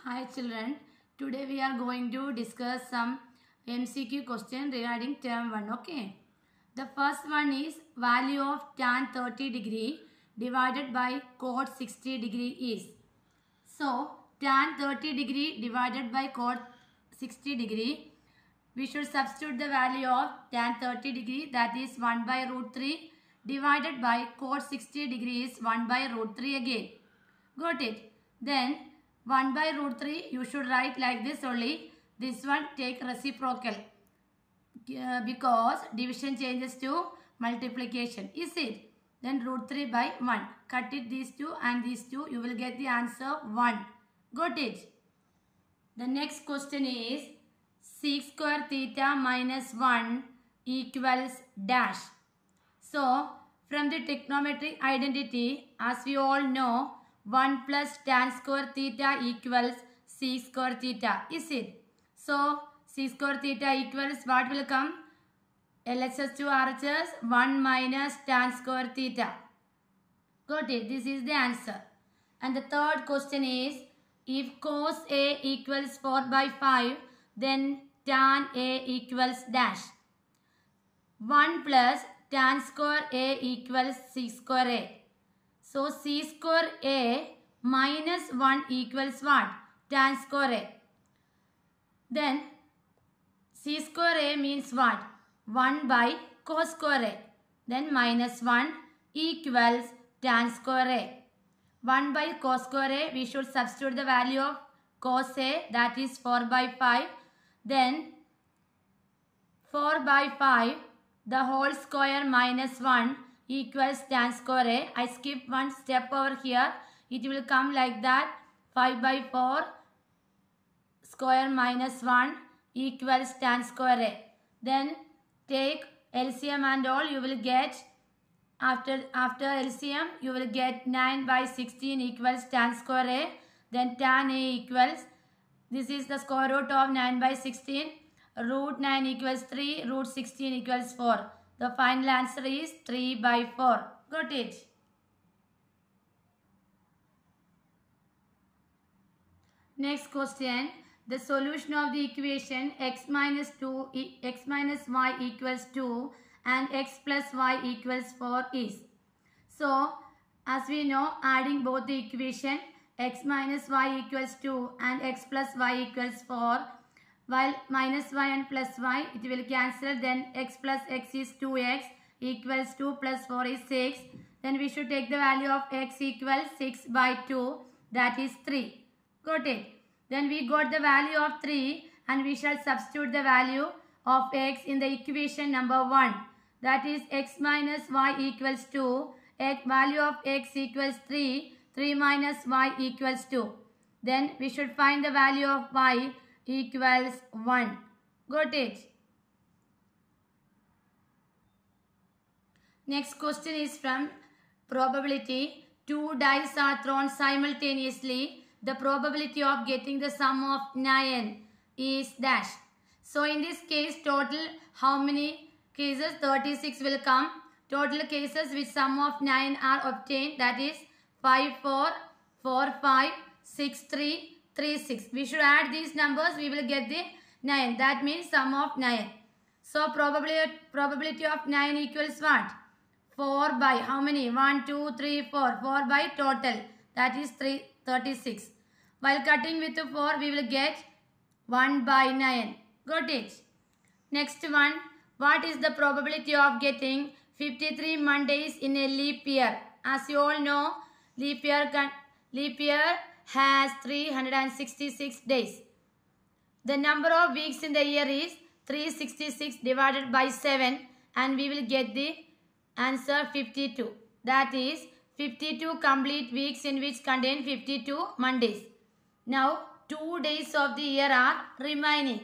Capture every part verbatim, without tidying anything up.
Hi children, today we are going to discuss some M C Q question regarding term one. Okay. The first one is value of tan thirty degree divided by cot sixty degree is. So tan thirty degree divided by cot sixty degree, we should substitute the value of tan thirty degree, that is one by root three, divided by cot sixty degree is one by root three again. Got it? Then one by root three you should write like this only. This one take reciprocal uh, because division changes to multiplication. Is it? Then root three by one. Cut it these two and these two. You will get the answer one. Got it? The next question is sec square theta minus one equals dash. So from the trigonometric identity, as we all know, one plus tan square theta equals sec square theta. Is it? So sec square theta equals what will come? L H S to R H S one minus tan square theta. Got it? This is the answer. And the third question is, if cos A equals four by five, then tan A equals dash. one plus tan square A equals sec square A. So c square A minus one equals what? Tan square A. Then c square A means what? one by cos square A. Then minus one equals tan square A. one by cos square A, we should substitute the value of cos A, that is four by five. Then four by five, the whole square minus one equals tan square A. I skip one step over here. It will come like that. five by four square minus one equals tan square A. Then take L C M and all, you will get, after, after L C M, you will get nine by sixteen equals tan square A. Then tan A equals, this is the square root of nine by sixteen. Root nine equals three, root sixteen equals four. The final answer is three by four. Got it? Next question. The solution of the equation x minus two, x minus y equals two and x plus y equals four is. So, as we know, adding both the equation x minus y equals two and x plus y equals four, while minus y and plus y, it will cancel. Then x plus x is two x equals two plus four is six. Then we should take the value of x equals six by two, that is three. Got it? Then we got the value of three and we shall substitute the value of x in the equation number one. That is x minus y equals two. X, value of x equals three. three minus y equals two. Then we should find the value of y equals one. Got it? Next question is from probability. Two dice are thrown simultaneously. The probability of getting the sum of nine is dash. So in this case, total how many cases? thirty-six will come. Total cases with sum of nine are obtained, that is five, four, four, five, six, three, three, six. We should add these numbers, we will get the nine. That means sum of nine. So probability, probability of nine equals what? four by how many? one, two, three, four. four by total. That is three, thirty-six. While cutting with four, we will get one by nine. Got it? Next one. What is the probability of getting fifty-three Mondays in a leap year? As you all know, leap year, leap year has three hundred sixty-six days. The number of weeks in the year is three hundred sixty-six divided by seven, and we will get the answer fifty-two. That is fifty-two complete weeks in which contain fifty-two Mondays. Now two days of the year are remaining.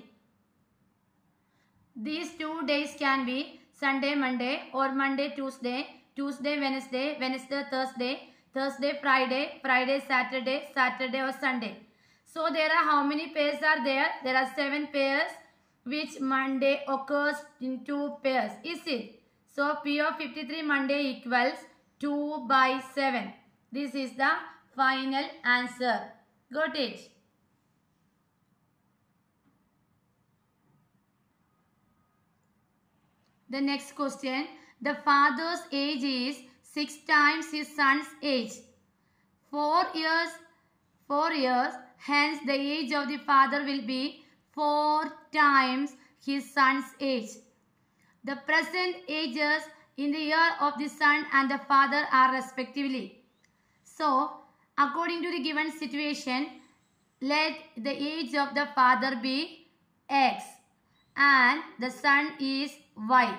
These two days can be Sunday, Monday, or Monday, Tuesday, Tuesday, Wednesday, Wednesday, Thursday, Thursday, Friday, Friday, Saturday, Saturday or Sunday. So there are how many pairs are there? There are seven pairs which Monday occurs in two pairs. Is it? So P of fifty-three Monday equals two by seven. This is the final answer. Got it? The next question. The father's age is six times his son's age. Four years, four years, hence the age of the father will be four times his son's age. The present ages in the year of the son and the father are respectively. So, according to the given situation, let the age of the father be X and the son is Y.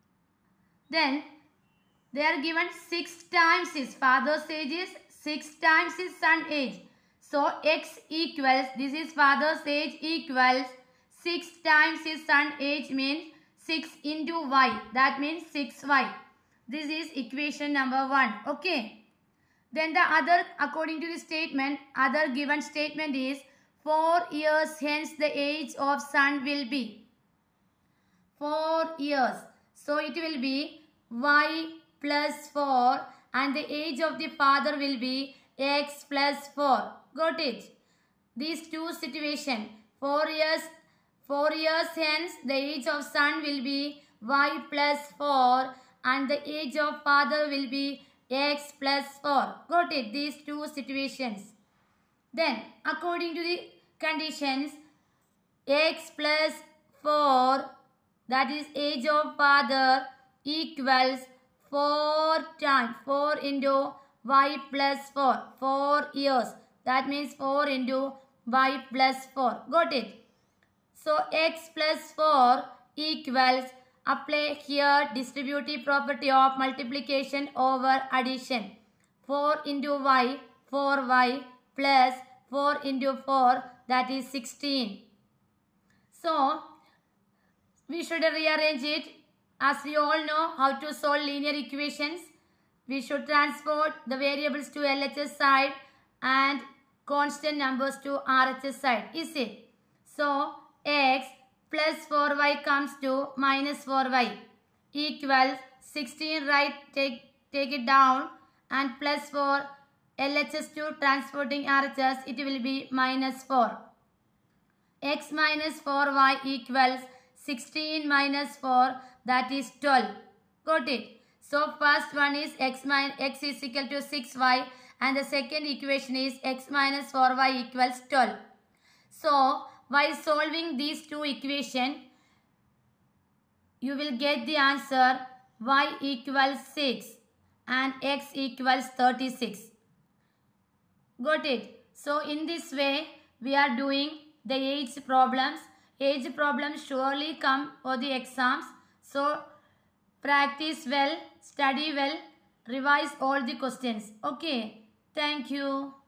Then they are given six times his father's age is six times his son's age. So X equals, this is father's age equals six times his son's age means six into Y. That means six Y. This is equation number one. Okay. Then the other, according to the statement, other given statement is four years hence the age of son will be. four years. So it will be Y plus four and the age of the father will be X plus four. Got it? These two situations. four years, four years hence the age of son will be Y plus four and the age of father will be X plus four. Got it? These two situations. Then according to the conditions, X plus four, that is age of father, equals four times four into Y plus four. four years. That means four into Y plus four. Got it? So X plus four equals, apply here distributive property of multiplication over addition. four into Y, four Y plus four into four, that is sixteen. So we should rearrange it. As we all know how to solve linear equations, we should transport the variables to L H S side and constant numbers to R H S side. Is it? So X plus four Y comes to minus four Y equals sixteen, right? Take, take it down and plus four L H S to transporting R H S, it will be minus four. X minus four Y equals sixteen minus four, that is twelve. Got it? So first one is x minus x is equal to six Y and the second equation is x minus four Y equals twelve. So by solving these two equations, you will get the answer Y equals six and x equals thirty-six. Got it? So in this way we are doing the age problems. Age problems surely come for the exams. So practice well, study well, revise all the questions. Okay. Thank you.